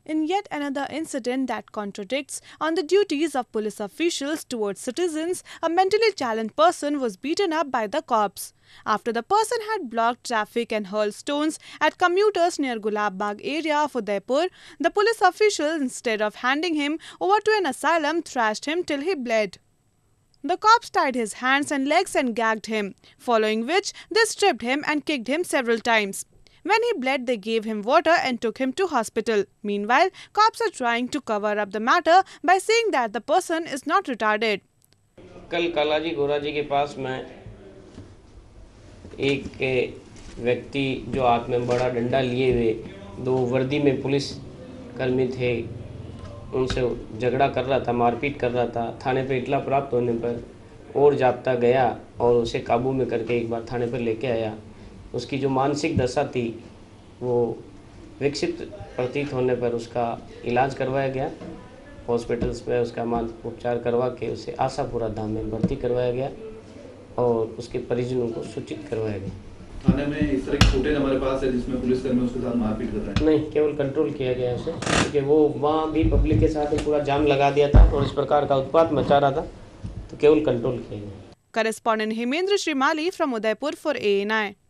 In yet another incident that contradicts on the duties of police officials towards citizens, a mentally challenged person was beaten up by the cops. After the person had blocked traffic and hurled stones at commuters near Gulab Bagh area of Udaipur, the police official, instead of handing him over to an asylum, thrashed him till he bled. The cops tied his hands and legs and gagged him, following which they stripped him and kicked him several times. When he bled, they gave him water and took him to hospital. Meanwhile, cops are trying to cover up the matter by saying that the person is not retarded. कल कालाजी गोराजी के पास में एक व्यक्ति जो हाथ में बड़ा डंडा लिए हुए दो वर्दी में पुलिस कर्मी थे, उनसे झगड़ा कर रहा था, मारपीट कर रहा था। थाने पर इतला प्राप्त होने पर और जाप्ता गया और उसे काबू में करके एक बार थाने पर लेके आया। उसकी जो मानसिक दशा थी वो विकसित प्रतीत होने पर उसका इलाज करवाया गया। हॉस्पिटल्स में उसका मानसिक उपचार करवा के उसे आशापुरा धाम में भर्ती करवाया गया और उसके परिजनों को सूचित करवाया गया। थाने में इस तरह की फुटेज हमारे पास है जिसमें पुलिसकर्मी उसके साथ मारपीट कर रहे हैं। नहीं, केवल कंट्रोल किया गया उसे, क्योंकि वो वहाँ भी पब्लिक के साथ पूरा जाम लगा दिया था और इस प्रकार का उत्पात मचा रहा था, तो केवल कंट्रोल किया गया। Correspondent Hemendra Shrimali from Udaipur for ANI.